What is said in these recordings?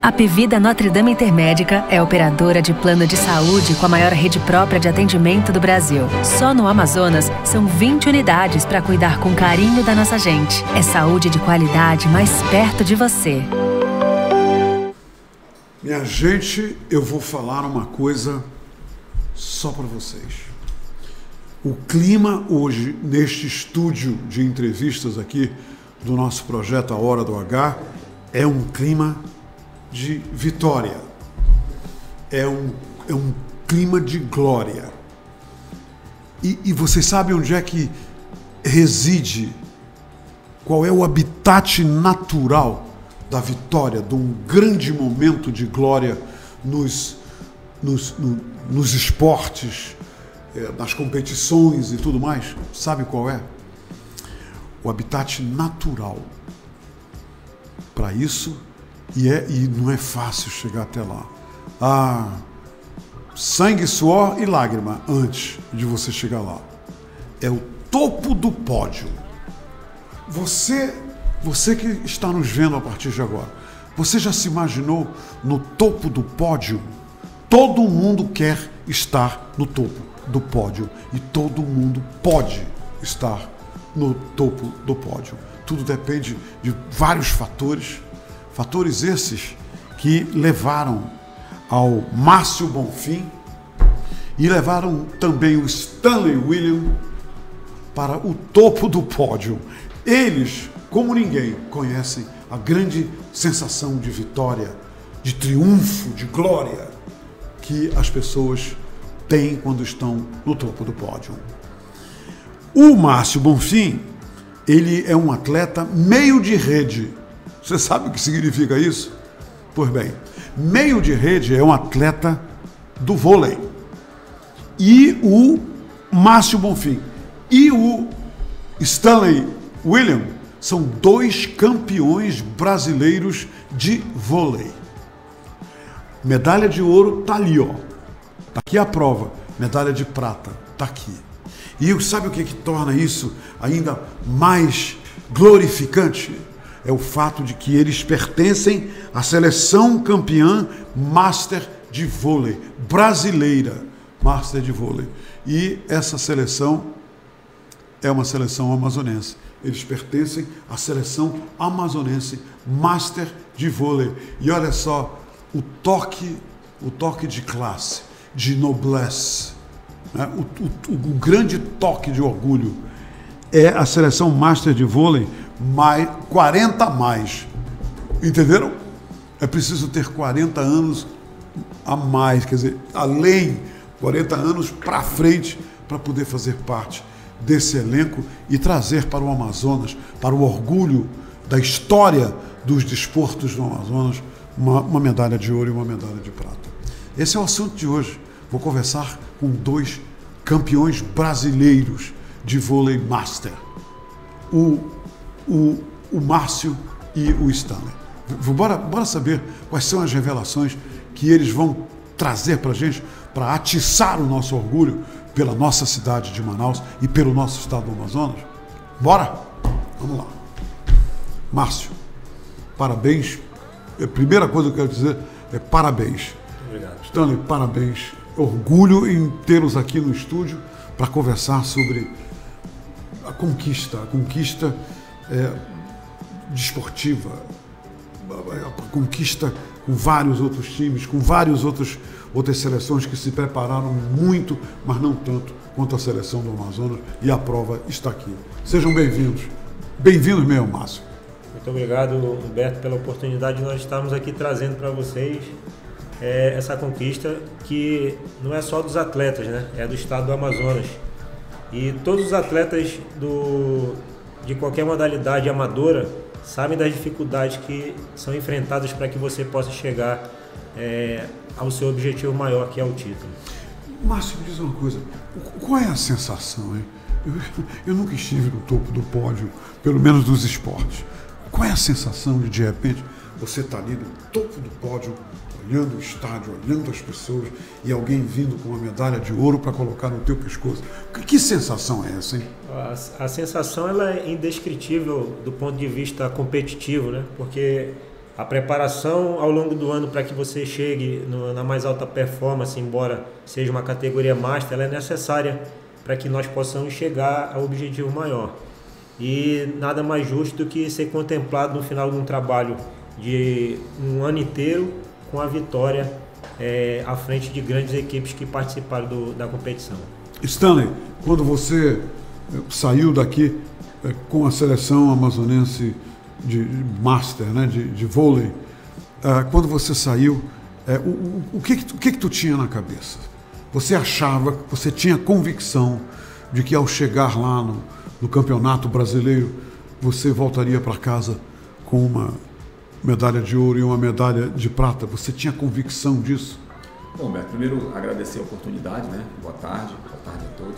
A Apvida Notre Dame Intermédica é operadora de plano de saúde com a maior rede própria de atendimento do Brasil. Só no Amazonas, são 20 unidades para cuidar com carinho da nossa gente. É saúde de qualidade mais perto de você. Minha gente, eu vou falar uma coisa só para vocês. O clima hoje, neste estúdio de entrevistas aqui do nosso projeto A Hora do H, é um clima de vitória, é um clima de glória. E vocês sabem onde é que reside, qual é o habitat natural da vitória, de um grande momento de glória nos esportes, nas competições e tudo mais? Sabe qual é? O habitat natural para isso. E não é fácil chegar até lá. Sangue, suor e lágrima antes de você chegar lá. É o topo do pódio. Você que está nos vendo a partir de agora, você já se imaginou no topo do pódio? Todo mundo quer estar no topo do pódio e todo mundo pode estar no topo do pódio. Tudo depende de vários fatores. Fatores esses que levaram ao Márcio Bonfim e levaram também o Stanley William para o topo do pódio. Eles, como ninguém, conhecem a grande sensação de vitória, de triunfo, de glória que as pessoas têm quando estão no topo do pódio. O Márcio Bonfim, ele é um atleta meio de rede. Você sabe o que significa isso? Pois bem, meio de rede é um atleta do vôlei. E o Márcio Bonfim e o Stanley William são dois campeões brasileiros de vôlei. Medalha de ouro está ali, ó. Tá aqui a prova. Medalha de prata está aqui. E sabe o que torna isso ainda mais glorificante? É o fato de que eles pertencem à seleção campeã Master de vôlei, brasileira, Master de vôlei. E essa seleção é uma seleção amazonense. Eles pertencem à seleção amazonense Master de vôlei. E olha só, o toque de classe, de noblesse, né? O grande toque de orgulho é a seleção Master de vôlei, mais 40 a mais. Entenderam? É preciso ter 40 anos a mais, quer dizer, além, 40 anos para frente, para poder fazer parte desse elenco e trazer para o Amazonas, para o orgulho da história dos desportos do Amazonas, uma medalha de ouro e uma medalha de prata. Esse é o assunto de hoje. Vou conversar com dois campeões brasileiros de vôlei master, o Márcio e o Stanley. Bora saber quais são as revelações que eles vão trazer para a gente, para atiçar o nosso orgulho pela nossa cidade de Manaus e pelo nosso estado do Amazonas? Bora? Vamos lá. Márcio, parabéns. A primeira coisa que eu quero dizer é parabéns. Obrigado. Stanley, parabéns. Orgulho em tê-los aqui no estúdio para conversar sobre a conquista desportiva, a conquista com vários outros times, com outras seleções que se prepararam muito, mas não tanto quanto a seleção do Amazonas, e a prova está aqui. Sejam bem-vindos. Bem-vindos mesmo, Márcio. Muito obrigado, Humberto, pela oportunidade de nós estarmos aqui trazendo para vocês essa conquista que não é só dos atletas, né? É do estado do Amazonas. E todos os atletas de qualquer modalidade amadora sabem das dificuldades que são enfrentadas para que você possa chegar ao seu objetivo maior, que é o título. Márcio, me diz uma coisa, qual é a sensação, hein? Eu nunca estive no topo do pódio, pelo menos dos esportes. Qual é a sensação de repente, você está ali no topo do pódio, olhando o estádio, olhando as pessoas, e alguém vindo com uma medalha de ouro para colocar no teu pescoço? Que sensação é essa, hein? A sensação ela é indescritível do ponto de vista competitivo, né? Porque A preparação ao longo do ano para que você chegue na mais alta performance, embora seja uma categoria Master, ela é necessária para que nós possamos chegar ao objetivo maior. E nada mais justo do que ser contemplado no final de um trabalho de um ano inteiro com a vitória à frente de grandes equipes que participaram da competição. Stanley, quando você saiu daqui com a seleção amazonense de Master, né, de vôlei, quando você saiu, o que tu tinha na cabeça? Você achava, você tinha convicção de que ao chegar lá no Campeonato Brasileiro, você voltaria para casa com uma medalha de ouro e uma medalha de prata? Você tinha convicção disso? Bom, Beto, primeiro agradecer a oportunidade, né? Boa tarde a todos.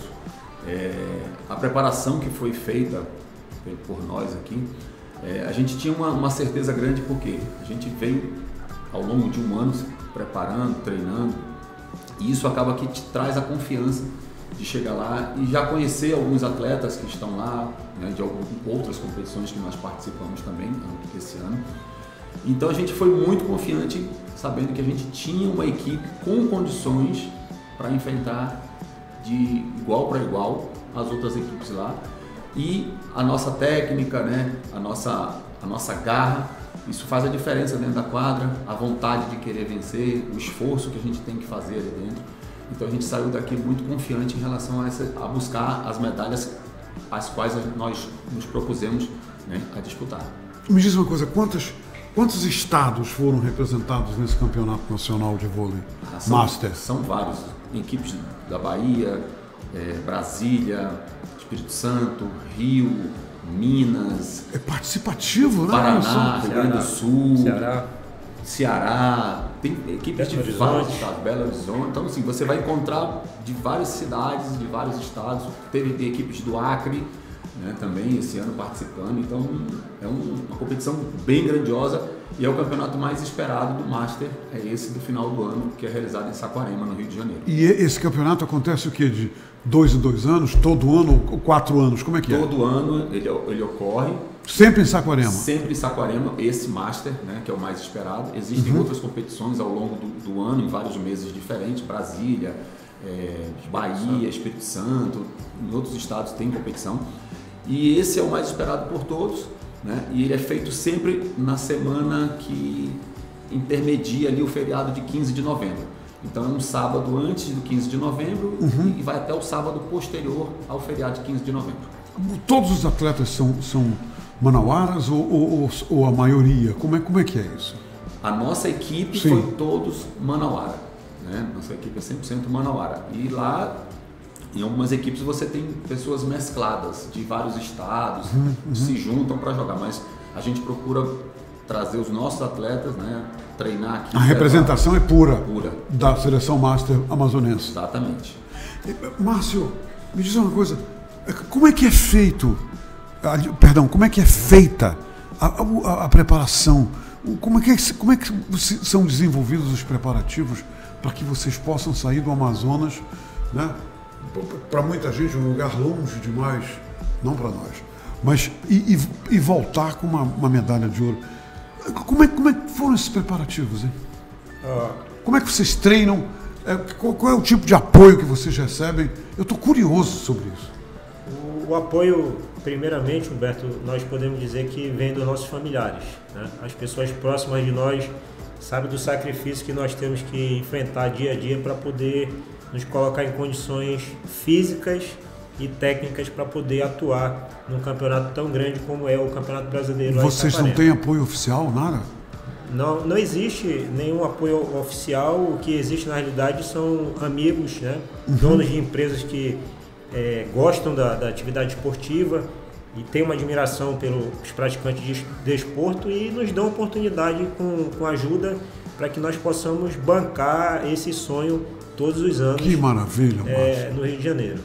A preparação que foi feita por nós aqui, a gente tinha uma certeza grande, porque a gente veio ao longo de um ano se preparando, treinando, e isso acaba que te traz a confiança de chegar lá e já conhecer alguns atletas que estão lá, né, de outras competições que nós participamos também esse ano. Então a gente foi muito confiante, sabendo que a gente tinha uma equipe com condições para enfrentar de igual para igual as outras equipes lá. E a nossa técnica, né, a nossa garra, isso faz a diferença dentro da quadra, a vontade de querer vencer, o esforço que a gente tem que fazer ali dentro. Então a gente saiu daqui muito confiante em relação a buscar as medalhas as quais nós nos propusemos, né, a disputar. Me diz uma coisa, quantos estados foram representados nesse campeonato nacional de vôlei Master? São vários, equipes da Bahia, Brasília, Espírito Santo, Rio, Minas. É participativo, né? Paraná, Rio Grande do Sul, Ceará, tem equipes de vários estados, Belo Horizonte. Então, assim, você vai encontrar de várias cidades, de vários estados. Teve equipes do Acre, né, também esse ano participando. Então, é uma competição bem grandiosa e é o campeonato mais esperado do Master, é esse do final do ano, que é realizado em Saquarema, no Rio de Janeiro. E esse campeonato acontece o quê? De 2 em 2 anos? Todo ano ou 4 anos? Como é que Todo ano ele ocorre. Sempre em Saquarema? Sempre em Saquarema, esse Master, né, que é o mais esperado. Existem outras competições ao longo do ano, em vários meses diferentes, Brasília, Bahia, Espírito Santo, em outros estados tem competição. E esse é o mais esperado por todos, né? E ele é feito sempre na semana que intermedia ali o feriado de 15 de novembro. Então é um sábado antes do 15 de novembro e vai até o sábado posterior ao feriado de 15 de novembro. Todos os atletas são manauaras ou a maioria? Como é que é isso? A nossa equipe Sim. foi todos manauara, né? Nossa equipe é 100% manauara. E lá, em algumas equipes, você tem pessoas mescladas de vários estados, se juntam para jogar, mas a gente procura trazer os nossos atletas, né, treinar aqui. A representação é pura da seleção Master amazonense. Exatamente. Márcio, me diz uma coisa, como é que é feito, como é que é feita a preparação? Como é que são desenvolvidos os preparativos para que vocês possam sair do Amazonas, né? Para muita gente um lugar longe demais, não para nós, mas e voltar com uma medalha de ouro? Como é que foram esses preparativos, hein? Como é que vocês treinam? Qual é o tipo de apoio que vocês recebem? Eu estou curioso sobre isso. O apoio, primeiramente, Humberto, nós podemos dizer que vem dos nossos familiares, né? As pessoas próximas de nós sabem do sacrifício que nós temos que enfrentar dia a dia para poder nos colocar em condições físicas e técnicas para poder atuar num campeonato tão grande como é o Campeonato Brasileiro. Vocês não têm apoio oficial, nada? Não existe nenhum apoio oficial. O que existe na realidade são amigos, né? Donos de empresas que gostam da atividade esportiva e têm uma admiração pelos praticantes de desporto e nos dão oportunidade com ajuda para que nós possamos bancar esse sonho todos os anos. Que maravilha, Márcio. No Rio de Janeiro.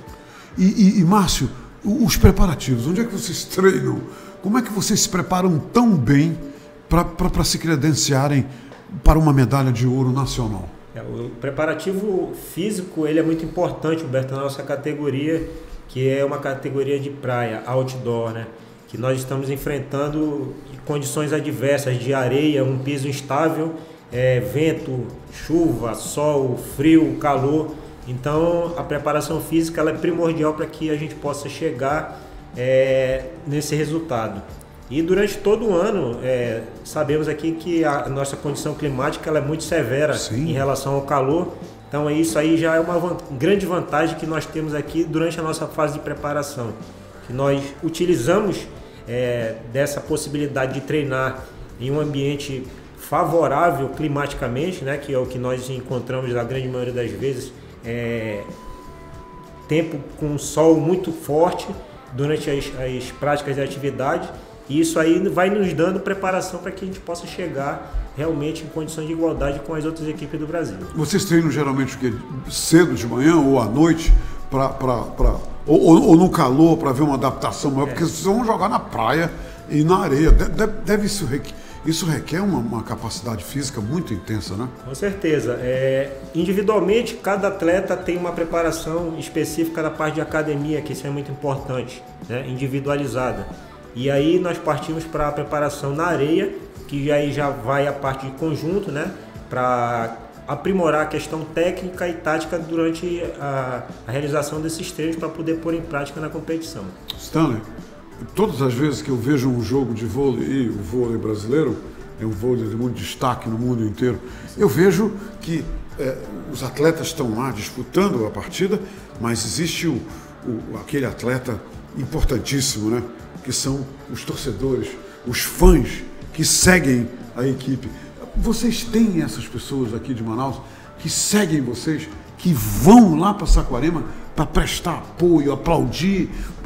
E Márcio, os preparativos, onde é que vocês treinam? Como é que vocês se preparam tão bem para se credenciarem para uma medalha de ouro nacional? O preparativo físico ele é muito importante, Humberto, na nossa categoria, que é uma categoria de praia, outdoor, né? que nós estamos enfrentando condições adversas de areia, um piso instável, vento, chuva, sol, frio, calor. Então a preparação física ela é primordial para que a gente possa chegar nesse resultado. E durante todo o ano, sabemos aqui que a nossa condição climática ela é muito severa em relação ao calor. Então isso aí já é uma grande vantagem que nós temos aqui durante a nossa fase de preparação. Que nós utilizamos dessa possibilidade de treinar em um ambiente favorável climaticamente, né, que é o que nós encontramos na grande maioria das vezes, tempo com sol muito forte durante as práticas de atividade, e isso aí vai nos dando preparação para que a gente possa chegar realmente em condições de igualdade com as outras equipes do Brasil. Vocês treinam geralmente cedo de manhã ou à noite, ou no calor, para ver uma adaptação maior, porque vocês vão jogar na praia e na areia. Isso requer uma capacidade física muito intensa, né? Com certeza. Individualmente, cada atleta tem uma preparação específica da parte de academia, que isso é muito importante, né? Individualizada. E aí nós partimos para a preparação na areia, que aí já vai a parte de conjunto, né? Para aprimorar a questão técnica e tática durante a realização desses treinos para poder pôr em prática na competição. Stanley, todas as vezes que eu vejo um jogo de vôlei, e o vôlei brasileiro é um vôlei de muito destaque no mundo inteiro, eu vejo que os atletas estão lá disputando a partida, mas existe aquele atleta importantíssimo, né? Que são os torcedores, os fãs que seguem a equipe. Vocês têm essas pessoas aqui de Manaus que seguem vocês, que vão lá para Saquarema para prestar apoio, aplaudir,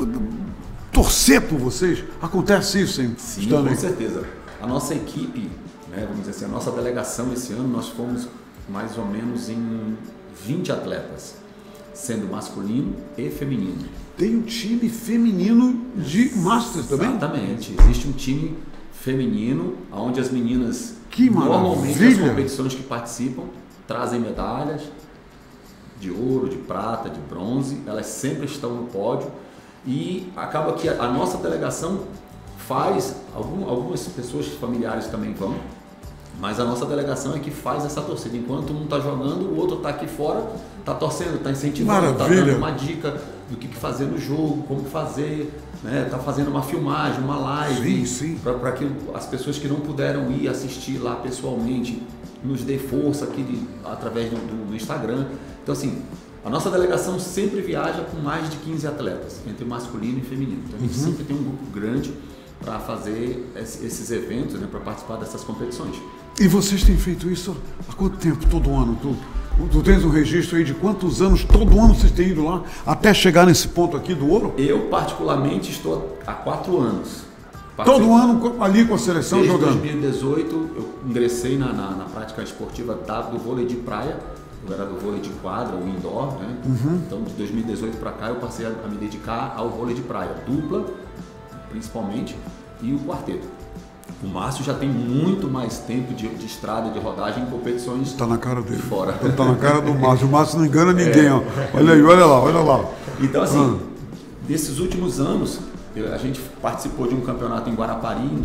torcer por vocês? Acontece isso, hein? Sim, Stanley? Com certeza. A nossa equipe, né, vamos dizer assim, a nossa delegação esse ano, nós fomos mais ou menos em 20 atletas, sendo masculino e feminino. Tem um time feminino de Masters também? Exatamente. Existe um time feminino, onde as meninas, normalmente as competições que participam, trazem medalhas de ouro, de prata, de bronze, elas sempre estão no pódio. E acaba que a nossa delegação faz, algumas pessoas familiares também vão, mas a nossa delegação é que faz essa torcida. Enquanto um está jogando, o outro está aqui fora, está torcendo, está incentivando, está dando uma dica do que fazer no jogo, como fazer, né? Está fazendo uma filmagem, uma live, para que as pessoas que não puderam ir assistir lá pessoalmente nos dê força aqui através do Instagram. Então assim, a nossa delegação sempre viaja com mais de 15 atletas, entre masculino e feminino. Então a gente sempre tem um grupo grande para fazer esses eventos, né, para participar dessas competições. E vocês têm feito isso há quanto tempo, todo ano? Tu tens um registro aí de quantos anos, todo ano vocês têm ido lá, até chegar nesse ponto aqui do ouro? Eu, particularmente, estou há 4 anos. Todo ano ali com a seleção desde jogando? Em 2018, eu ingressei na prática esportiva do vôlei de praia. Eu era do vôlei de quadra, o indoor, né? Então, de 2018 para cá, eu passei a me dedicar ao vôlei de praia, dupla, principalmente, e o quarteto. O Márcio já tem muito mais tempo de estrada, de rodagem em competições. Está na cara dele. Fora. Está na cara do Márcio. O Márcio não engana ninguém. Ó. Olha aí, olha lá. Então, assim, desses últimos anos, a gente participou de um campeonato em Guarapari em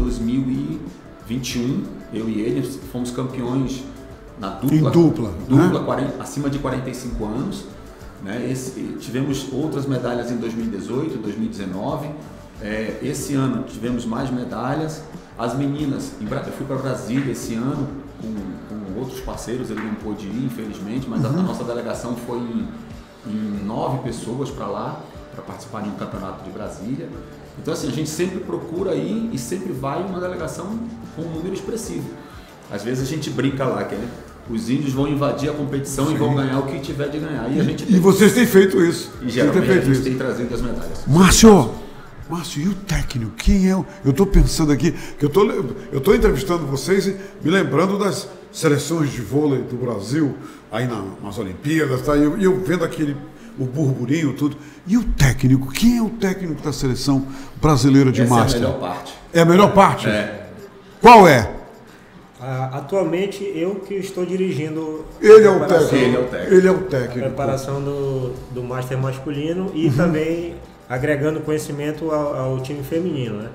2021. Eu e ele fomos campeões na dupla. Em dupla, né? Acima de 45 anos. Né? Tivemos outras medalhas em 2018, 2019. Esse ano tivemos mais medalhas. As meninas, eu fui para Brasília esse ano com outros parceiros, ele não pôde ir, infelizmente, mas a nossa delegação foi em 9 pessoas para lá, para participar de um campeonato de Brasília. Então, assim, a gente sempre procura ir e sempre vai uma delegação com um número expressivo. Às vezes a gente brinca lá, que os índios vão invadir a competição e vão ganhar o que tiver de ganhar. E vocês têm feito isso. E geralmente a gente tem trazido as medalhas. Márcio, e o técnico? Quem é? Eu estou pensando aqui, que eu estou entrevistando vocês e me lembrando das seleções de vôlei do Brasil, aí nas Olimpíadas, tá? E eu vendo o burburinho, tudo. E o técnico? Quem é o técnico da seleção brasileira de Master? É a melhor parte. É a melhor parte? É. Qual é? Atualmente eu que estou dirigindo. Ele é o técnico. A preparação do Master masculino e também agregando conhecimento ao time feminino, né?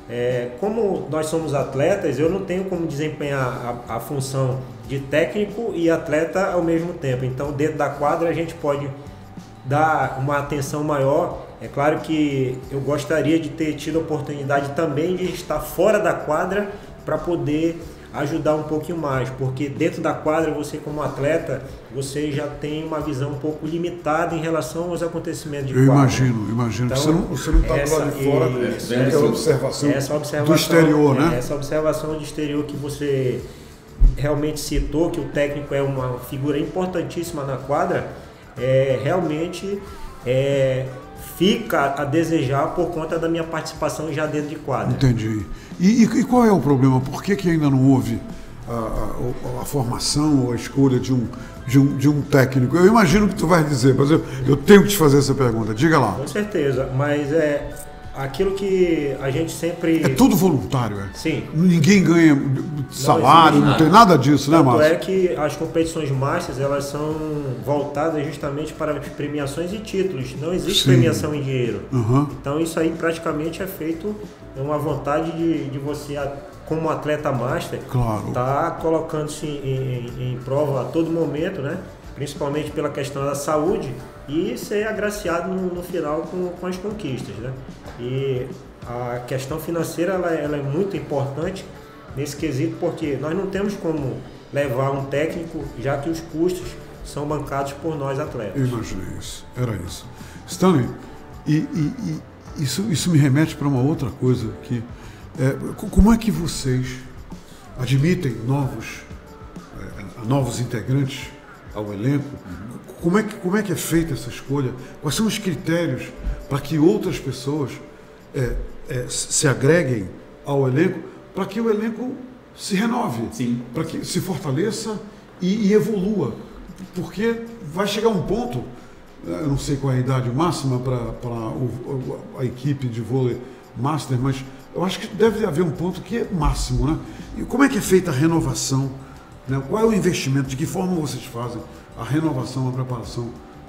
Como nós somos atletas, eu não tenho como desempenhar a função de técnico e atleta ao mesmo tempo. Então, dentro da quadra, a gente pode dar uma atenção maior. É claro que eu gostaria de ter tido a oportunidade também de estar fora da quadra para poder ajudar um pouquinho mais, porque dentro da quadra, você como atleta, você já tem uma visão um pouco limitada em relação aos acontecimentos de quadra. Imagino. Então, você não está do lado de fora, essa observação do exterior, né? Essa observação de exterior que você realmente citou, que o técnico é uma figura importantíssima na quadra, realmente fica a desejar por conta da minha participação já dentro de quadra. Entendi. E qual é o problema? Por que ainda não houve a formação ou a escolha de um técnico? Eu imagino que tu vai dizer, mas eu tenho que te fazer essa pergunta. Diga lá. Com certeza, mas aquilo que a gente sempre... É tudo voluntário, Sim. Ninguém ganha salário, não tem nada disso, né, Márcio? É que as competições Masters, elas são voltadas justamente para as premiações e títulos. Não existe premiação em dinheiro. Uhum. Então isso aí praticamente é feito uma vontade de você, como atleta Master, claro, tá colocando-se em prova a todo momento, né? Principalmente pela questão da saúde, e ser agraciado no final com as conquistas, né? E a questão financeira ela é muito importante nesse quesito, porque nós não temos como levar um técnico, já que os custos são bancados por nós atletas. Eu imaginei isso, era isso. Stanley, isso me remete para uma outra coisa, que como é que vocês admitem novos integrantes ao elenco? Como é que é feita essa escolha? Quais são os critérios para que outras pessoas se agreguem ao elenco, para que o elenco se renove, para que se fortaleça e evolua? Porque vai chegar um ponto, eu não sei qual é a idade máxima para a equipe de vôlei Master, mas eu acho que deve haver um ponto que é máximo, né? E como é que é feita a renovação? Né? Qual é o investimento? De que forma vocês fazem a renovação, a preparação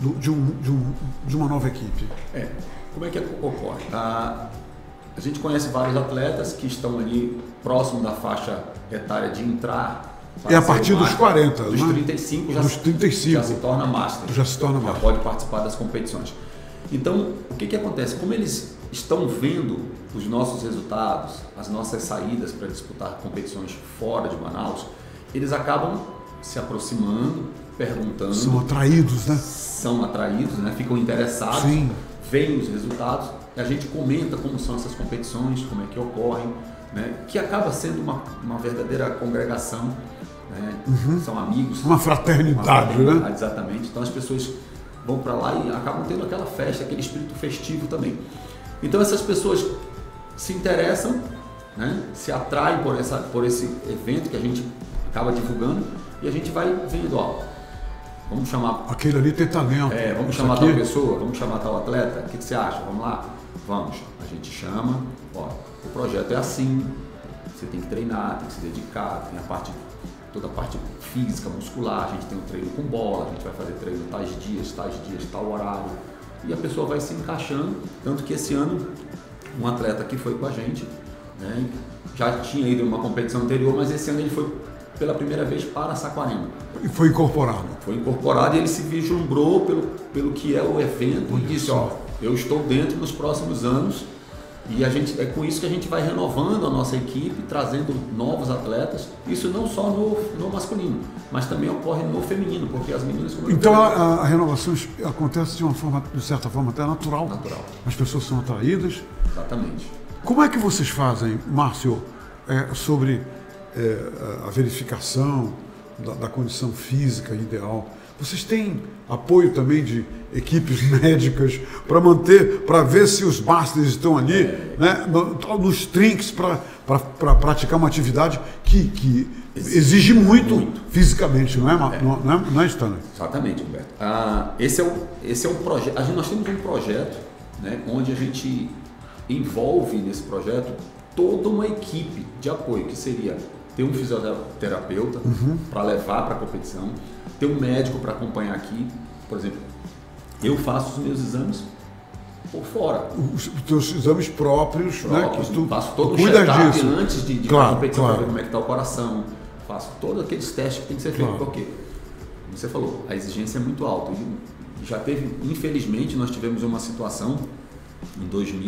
de uma nova equipe? Como é que ocorre? A gente conhece vários atletas que estão ali próximo da faixa etária de entrar. A partir dos 40, dos 35 já se torna Master. Já pode participar das competições. Então, o que acontece? Como eles estão vendo os nossos resultados, as nossas saídas para disputar competições fora de Manaus, eles acabam se aproximando, perguntando. São atraídos, né? Ficam interessados, Sim. veem os resultados, e a gente comenta como são essas competições, como é que ocorrem, né? Que acaba sendo uma verdadeira congregação, né? São amigos. Uma fraternidade, né? Exatamente. Então as pessoas vão para lá e acabam tendo aquela festa, aquele espírito festivo também. Então essas pessoas se interessam, né? Se atraem por esse evento que a gente acaba divulgando, e a gente vai vendo, vamos chamar... Aquele ali tem talento. Vamos chamar tal pessoa, vamos chamar tal atleta, o que você acha? Vamos lá? Vamos. A gente chama, o projeto é assim, você tem que treinar, tem que se dedicar, tem toda a parte física, muscular, a gente tem um treino com bola, a gente vai fazer treino tais dias, tal horário, e a pessoa vai se encaixando, tanto que esse ano, um atleta que foi com a gente, né, já tinha ido em uma competição anterior, mas esse ano ele foi pela primeira vez para Saquarema. E foi incorporado. Foi incorporado, e ele se vislumbrou pelo que é o evento e disse, eu estou dentro nos próximos anos, e é com isso que a gente vai renovando a nossa equipe, trazendo novos atletas, isso não só no masculino, mas também ocorre no feminino, porque as meninas... Então a renovação acontece de certa forma até natural. As pessoas são atraídas. Exatamente. Como é que vocês fazem, Márcio, sobre a verificação da condição física ideal? Vocês têm apoio também de equipes médicas para ver se os Masters estão ali, né, nos trinques, para praticar uma atividade que exige muito fisicamente, não é, Stanley? Exatamente, Humberto. Esse é um projeto. Nós temos um projeto, né, onde a gente envolve nesse projeto toda uma equipe de apoio, que seria ter um fisioterapeuta para levar para a competição, ter um médico para acompanhar aqui. Por exemplo, eu faço os meus exames por fora. Os teus exames próprios, né? Que tu faço todo o cuida check-up disso. antes de Claro, competição, claro. para ver como é que está o coração. Faço todos aqueles testes que tem que ser feito. Claro. Por quê? Como você falou, a exigência é muito alta. E já teve, infelizmente, nós tivemos uma situação em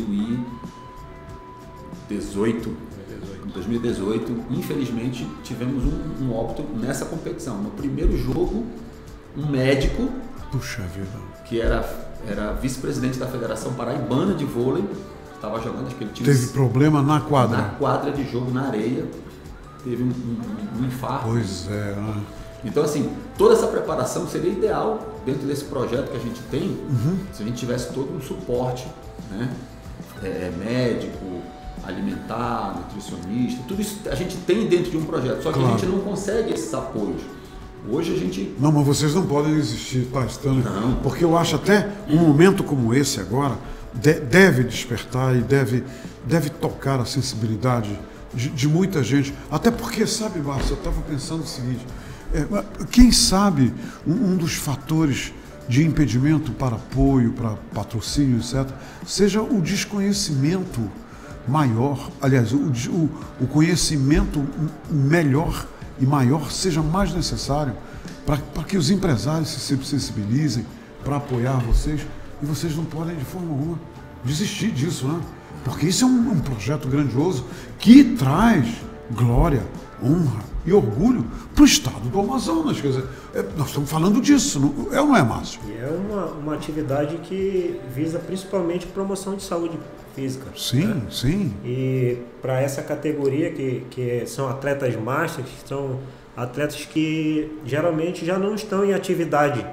2018, infelizmente, tivemos um óbito nessa competição. No primeiro jogo, um médico, Puxa vida. que era vice-presidente da Federação Paraibana de Vôlei, estava jogando, acho que ele tinha Teve problema na quadra. na quadra de jogo, na areia, teve um infarto. Pois é, né? Então, assim, toda essa preparação seria ideal dentro desse projeto que a gente tem, se a gente tivesse todo um suporte, né? Médico, alimentar, nutricionista, tudo isso a gente tem dentro de um projeto, só que Claro. a gente não consegue esses apoios. Hoje a gente... Não, mas vocês não podem existir, tá, Stanley? Não. Porque eu acho até um momento como esse agora deve despertar e deve tocar a sensibilidade de muita gente. Até porque, sabe, Márcio, eu estava pensando o seguinte, quem sabe um dos fatores de impedimento para apoio, para patrocínio, etc., seja o desconhecimento maior, aliás, o conhecimento melhor e maior seja mais necessário para que os empresários se sensibilizem para apoiar vocês, e vocês não podem de forma alguma desistir disso, né? Porque isso é um projeto grandioso que traz glória, honra e orgulho para o estado do Amazonas. Quer dizer, nós estamos falando disso, não é ou não é, Márcio? E é uma atividade que visa principalmente promoção de saúde física. Sim, né? sim. E para essa categoria que são atletas masters, são atletas que geralmente já não estão em atividade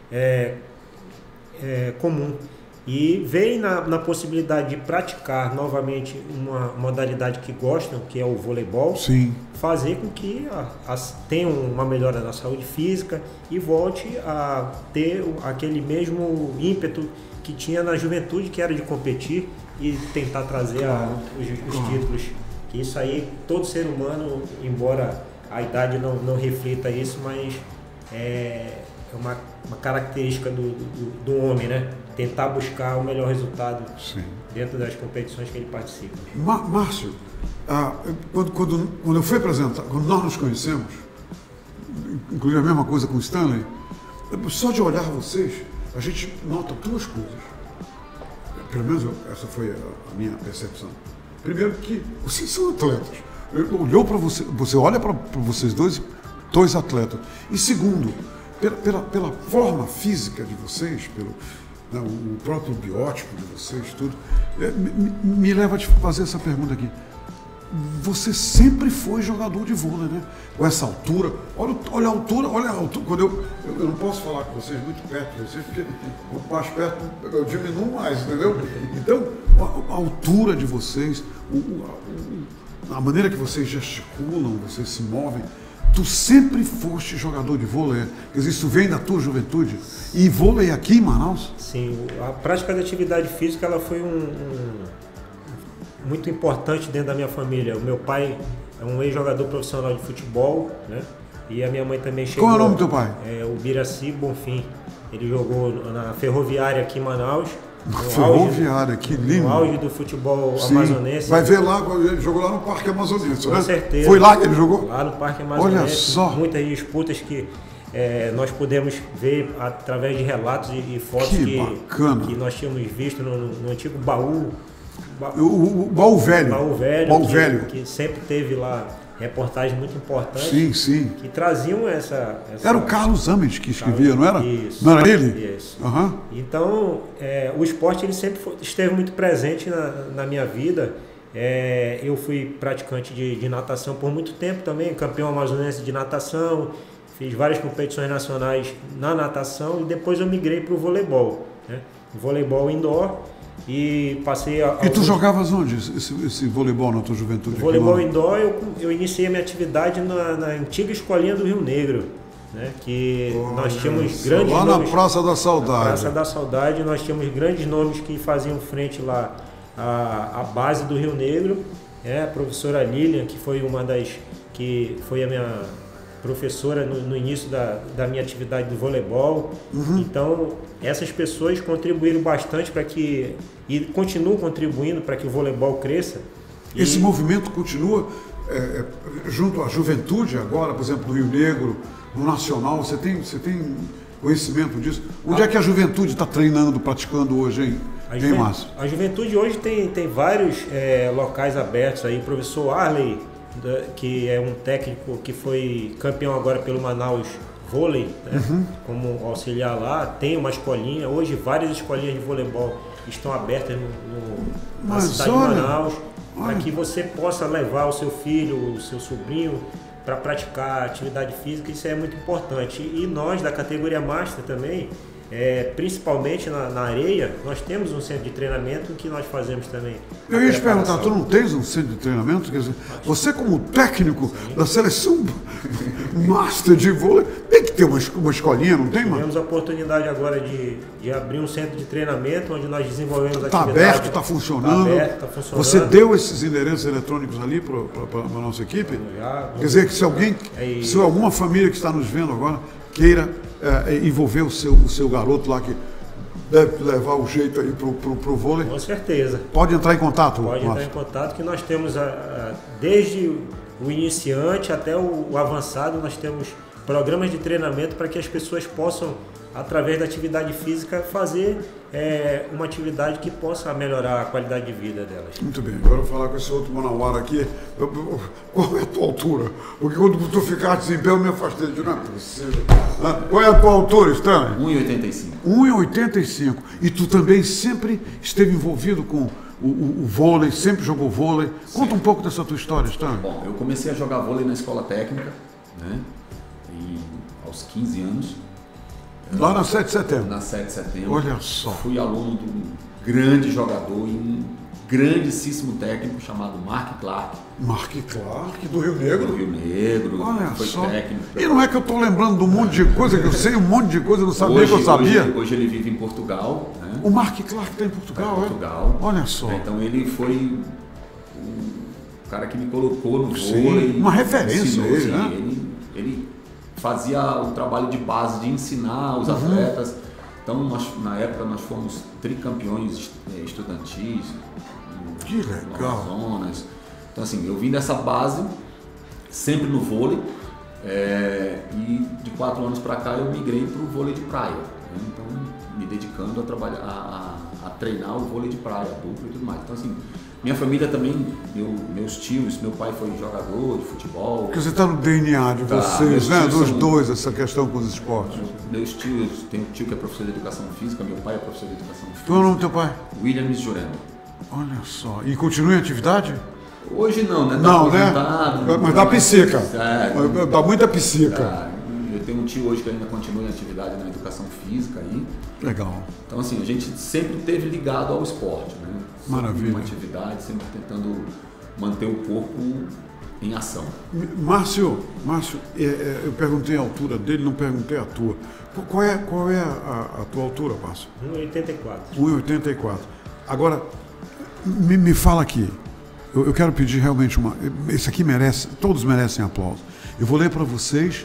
comum e veem na possibilidade de praticar novamente uma modalidade que gostam, que é o voleibol, Sim. fazer com que tenham uma melhora na saúde física e volte a ter aquele mesmo ímpeto que tinha na juventude, que era de competir e tentar trazer os títulos. Que isso aí, todo ser humano, embora a idade não reflita isso, mas é uma característica do homem, né? Tentar buscar o melhor resultado dentro das competições que ele participa. Márcio, quando eu fui apresentar, quando nós nos conhecemos, inclusive a mesma coisa com o Stanley, só de olhar vocês, a gente nota duas coisas. Pelo menos essa foi a minha percepção. Primeiro que vocês são atletas. Olhou para você olha para vocês dois atletas. E segundo, pela forma física de vocês, o próprio biótipo de vocês, tudo, me leva a te fazer essa pergunta aqui. Você sempre foi jogador de vôlei, né? Com essa altura, olha a altura. Quando eu não posso falar com vocês muito perto de vocês, porque mais perto eu diminuo mais, entendeu? Então, a altura de vocês, a maneira que vocês gesticulam, vocês se movem, tu sempre foste jogador de vôlei, quer dizer, isso vem da tua juventude? E vôlei aqui em Manaus? Sim, a prática da atividade física ela foi muito importante dentro da minha família. O meu pai é um ex-jogador profissional de futebol, né? E a minha mãe também chegou... Qual é o nome do teu pai? O Biraci Bonfim. Ele jogou na Ferroviária aqui em Manaus. Ferroviária, que lindo. No auge do futebol amazonense. Vai ver lá, ele jogou lá no Parque Amazonense, né? Com certeza. Foi lá que ele jogou? Lá no Parque Amazonense. Olha só. Muitas disputas que nós podemos ver através de relatos e fotos que nós tínhamos visto no antigo baú. O baú velho. Baú velho. Que sempre teve lá reportagens muito importantes. Sim. Que traziam essa... Era o Carlos Ames que escrevia, não era? Isso. Não era ele? Isso. Uhum. Então, o esporte ele sempre esteve muito presente na minha vida. Eu fui praticante de natação por muito tempo também, campeão amazonense de natação, fiz várias competições nacionais na natação e depois eu migrei para o voleibol, né? Voleibol indoor. E passei E tu jogavas onde esse voleibol na tua juventude? Voleibol indoor, eu iniciei a minha atividade na antiga escolinha do Rio Negro, né? Que nós tínhamos grandes lá nomes. Na Praça da Saudade. Na Praça da Saudade, nós tínhamos grandes nomes que faziam frente lá à base do Rio Negro. A professora Lilian, que foi uma das... que foi a professora no início da minha atividade do voleibol. Então, essas pessoas contribuíram bastante e continuam contribuindo para que o voleibol cresça. Esse movimento continua junto à juventude agora, por exemplo, no Rio Negro, no Nacional, você tem conhecimento disso? Onde é que a juventude está treinando, praticando hoje, hein, Márcio? A juventude hoje tem vários locais abertos aí. O professor Arley, que é um técnico que foi campeão agora pelo Manaus Vôlei, né? Como auxiliar lá, tem uma escolinha. Hoje várias escolinhas de voleibol estão abertas na cidade de Manaus, para que você possa levar o seu filho, o seu sobrinho para praticar atividade física. Isso é muito importante. E nós da categoria Master também, principalmente na areia, nós temos um centro de treinamento que nós fazemos também. Eu ia te perguntar, tu não tens um centro de treinamento? Quer dizer, você como técnico da seleção Master de vôlei, tem que ter uma escolinha, não tem, mano? Tivemos a oportunidade agora de abrir um centro de treinamento onde nós desenvolvemos atividade. Está aberto, está funcionando. Está aberto, está funcionando. Você deu esses endereços eletrônicos ali para a nossa equipe? Quer dizer que se alguma família que está nos vendo agora queira envolver o seu garoto lá, que deve levar o jeito aí pro vôlei. Com certeza. Pode entrar em contato? Pode entrar em contato, que nós temos desde o iniciante até o avançado, nós temos programas de treinamento para que as pessoas possam, através da atividade física, fazer uma atividade que possa melhorar a qualidade de vida delas. Muito bem, agora eu vou falar com esse outro manauara aqui. Qual é a tua altura? Porque quando tu ficaste em pé, eu me afastei de não é possível. Qual é a tua altura, Stanley? 1,85. 1,85. E tu também sempre esteve envolvido com o vôlei, sempre jogou vôlei. Conta um pouco dessa tua história, Stanley. Bom, eu comecei a jogar vôlei na escola técnica, né? Aos 15 anos. Lá na 7 de setembro? Na 7 de setembro. Olha só. Fui aluno de um grande jogador e um grandíssimo técnico chamado Mark Clark. Mark Clark, do Rio Negro? Do Rio Negro. Olha foi só. Técnico. E não é que eu estou lembrando de um monte de coisa, que eu sei um monte de coisa, eu não sabia que eu sabia. Hoje ele vive em Portugal. Né? O Mark Clark está em Portugal, Portugal. Olha só. Então ele foi o cara que me colocou no Sim, vôlei. uma referência ensinou, ele, assim, né? Ele fazia o trabalho de base, de ensinar os atletas. Então, na época, nós fomos tricampeões estudantis. Que legal. No Amazonas. Então, assim, eu vim dessa base, sempre no vôlei. E de 4 anos para cá, eu migrei para o vôlei de praia. Né? Então, me dedicando a trabalhar, a treinar o vôlei de praia, duplo e tudo mais. Então, assim, minha família também, meus tios, meu pai foi jogador de futebol. Porque você está no DNA de vocês, né? Dos dois, essa questão com os esportes. Meus tios, tem um tio que é professor de educação física, meu pai é professor de educação física. Qual é o nome do teu pai? Williams Jurema. Olha só. E continua em atividade? Hoje não, né? Tá não, né? Mas dá psica. Dá muita psica. Eu tenho um tio hoje que ainda continua em atividade na educação física aí. Legal. Então, assim, a gente sempre esteve ligado ao esporte, né? Maravilha. Uma atividade, sempre tentando manter o corpo em ação. Márcio, eu perguntei a altura dele, não perguntei a tua. Qual é a tua altura, Márcio? 1,84. 1,84. Agora, me fala aqui. Eu quero pedir realmente esse aqui merece, todos merecem aplauso. Eu vou ler para vocês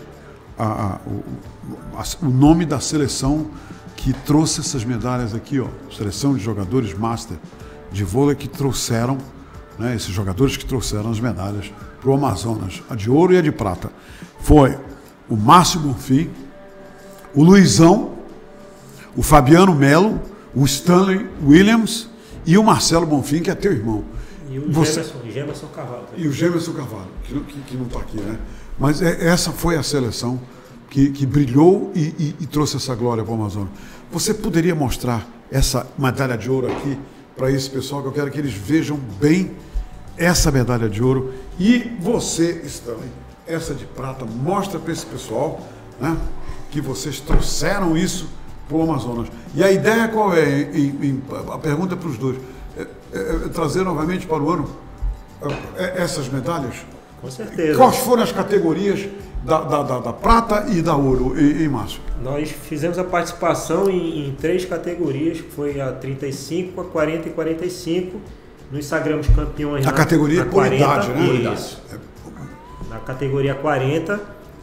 o nome da seleção que trouxe essas medalhas aqui, ó. Seleção de jogadores Master de vôlei que trouxeram, né, esses jogadores que trouxeram as medalhas para o Amazonas, a de ouro e a de prata. Foi o Márcio Bonfim, o Luizão, o Fabiano Melo, o Stanley Williams e o Marcelo Bonfim, que é teu irmão. E o Gemerson Carvalho. E o Gemerson Carvalho, que não está aqui, né? Mas essa foi a seleção que brilhou e trouxe essa glória para o Amazonas. Você poderia mostrar essa medalha de ouro aqui para esse pessoal, que eu quero que eles vejam bem essa medalha de ouro. E você, Stanley, essa de prata, mostra para esse pessoal, né, que vocês trouxeram isso para o Amazonas. E a ideia qual é? A pergunta para os dois. Trazer novamente para o ano essas medalhas? Com certeza. Quais foram as categorias da prata e da ouro, em Márcio? Nós fizemos a participação em 3 categorias, que foi a 35, a 40 e 45. Nos sagramos campeões na categoria por idade, né? Isso. Na categoria 40,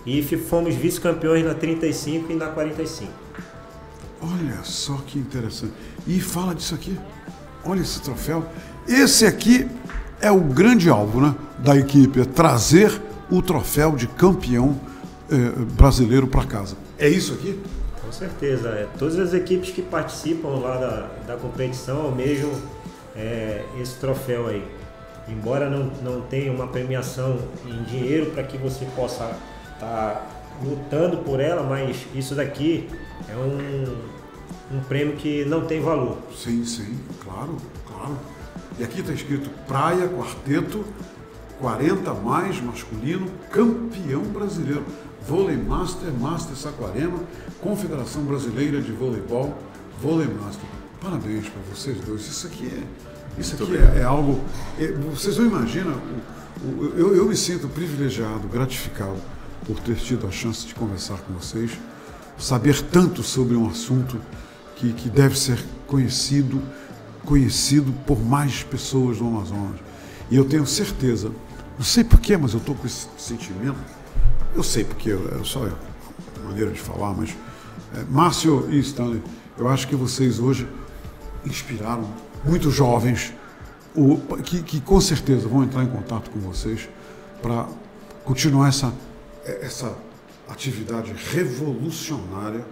e fomos vice-campeões na 35 e na 45. Olha só que interessante. E fala disso aqui. Olha esse troféu. Esse aqui é o grande alvo, né, da equipe, é trazer o troféu de campeão brasileiro para casa. É isso aqui? Com certeza. Todas as equipes que participam lá da competição almejam esse troféu aí. Embora não tenha uma premiação em dinheiro para que você possa estar lutando por ela, mas isso daqui é um prêmio que não tem valor. Sim, claro. E aqui está escrito Praia, quarteto, 40 mais masculino, campeão brasileiro. Vôlei Master, Master Saquarema, Confederação Brasileira de Voleibol, Vôlei Master. Parabéns para vocês dois. Isso aqui é algo... vocês não imaginam... Eu me sinto privilegiado, gratificado por ter tido a chance de conversar com vocês, saber tanto sobre um assunto que deve ser conhecido por mais pessoas do Amazonas. E eu tenho certeza, não sei porquê, mas eu estou com esse sentimento, eu sei porque, só a maneira de falar, mas Márcio e Stanley, eu acho que vocês hoje inspiraram muitos jovens que com certeza vão entrar em contato com vocês para continuar essa atividade revolucionária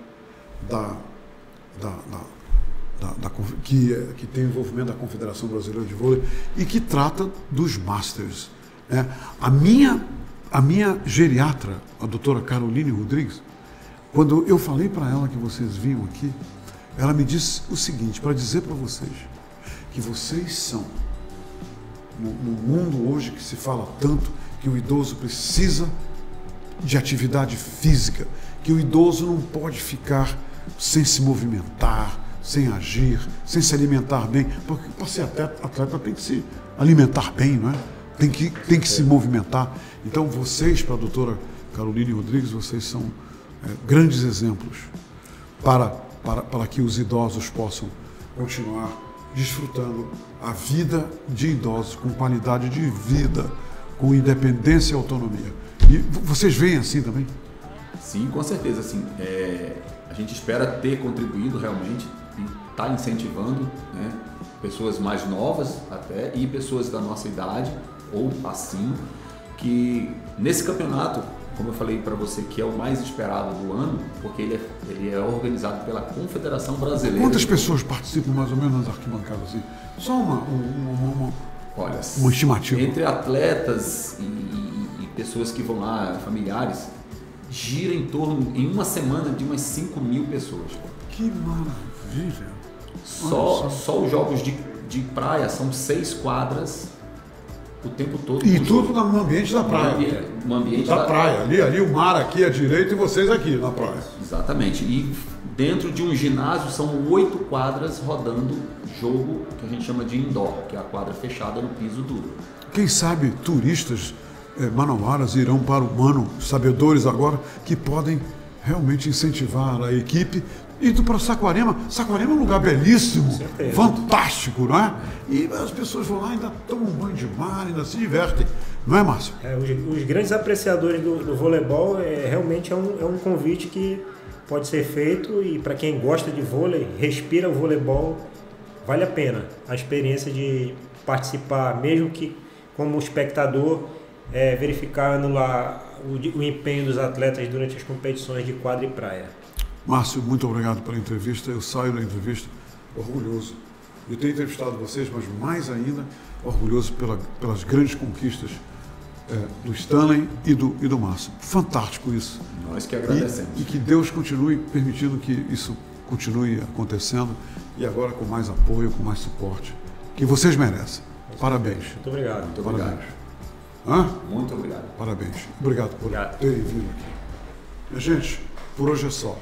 que tem envolvimento da Confederação Brasileira de Vôlei e que trata dos Masters. A minha geriatra, a doutora Caroline Rodrigues, quando eu falei para ela que vocês vinham aqui, ela me disse o seguinte, para dizer para vocês que vocês são, no mundo hoje que se fala tanto que o idoso precisa de atividade física, que o idoso não pode ficar sem se movimentar, sem agir, sem se alimentar bem, porque para ser atleta tem que se alimentar bem, não é? Tem que se movimentar. Então vocês, para a doutora Caroline Rodrigues, vocês são grandes exemplos para que os idosos possam continuar desfrutando a vida de idosos, com qualidade de vida, com independência e autonomia. E vocês veem assim também? Sim, com certeza. Assim, a gente espera ter contribuído realmente e estar incentivando, né, pessoas mais novas até e pessoas da nossa idade ou acima, que nesse campeonato, como eu falei para você, que é o mais esperado do ano, porque ele é organizado pela Confederação Brasileira. Quantas pessoas participam mais ou menos nas arquibancadas? Assim? Só Olha, uma estimativa. Entre atletas e pessoas que vão lá, familiares, gira em torno, em uma semana, de umas 5.000 pessoas. Que maravilha! Só os jogos de praia são 6 quadras o tempo todo. E tudo no ambiente da praia. No ambiente da praia. Ali o mar aqui à direita e vocês aqui na praia. Exatamente. E dentro de um ginásio são 8 quadras rodando jogo que a gente chama de indoor, que é a quadra fechada no piso duro. Quem sabe turistas manauaras irão para o Mano, sabedores agora, que podem realmente incentivar a equipe. Indo para Saquarema. Saquarema é um lugar belíssimo, fantástico, não é? E as pessoas vão lá, ainda tomam um banho de mar, ainda se divertem. Não é, Márcio? Os grandes apreciadores do voleibol realmente é um convite que pode ser feito, e para quem gosta de vôlei, respira o voleibol, vale a pena a experiência de participar, mesmo que como espectador, verificando lá o empenho dos atletas durante as competições de quadra e praia. Márcio, muito obrigado pela entrevista. Eu saio da entrevista orgulhoso. Eu tenho entrevistado vocês, mas mais ainda orgulhoso pelas grandes conquistas do Stanley e do Márcio. Fantástico isso. Nós que agradecemos. E que Deus continue permitindo que isso continue acontecendo, e agora com mais apoio, com mais suporte, que vocês merecem. Parabéns. Muito obrigado. Muito obrigado. Parabéns. Hã? Muito obrigado. Parabéns. Obrigado por terem vindo aqui. Minha gente, por hoje é só.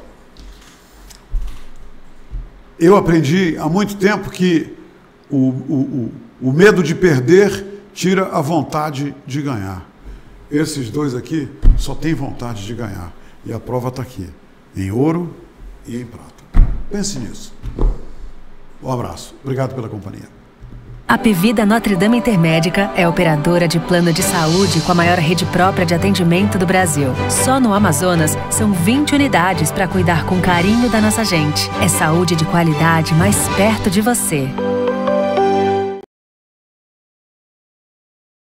Eu aprendi há muito tempo que o medo de perder tira a vontade de ganhar. Esses dois aqui só têm vontade de ganhar. E a prova está aqui, em ouro e em prata. Pense nisso. Um abraço. Obrigado pela companhia. Apvida Notre Dame Intermédica é operadora de plano de saúde com a maior rede própria de atendimento do Brasil. Só no Amazonas, são 20 unidades para cuidar com carinho da nossa gente. É saúde de qualidade mais perto de você.